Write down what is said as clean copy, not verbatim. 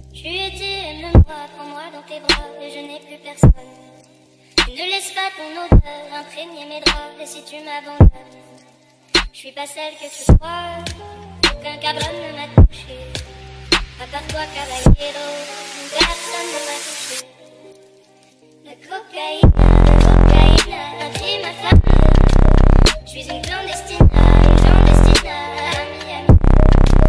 Tu ai dit aime-moi, prends-moi dans tes bras et je n'ai plus personne. Tu ne laisses pas ton odeur imprégner mes draps et si tu m'abandonnes, je suis pas celle que tu crois, aucun cabron ne m'a touché. À part toi, caballero, personne ne m'a touché. La cocaïne, a pris ma femme.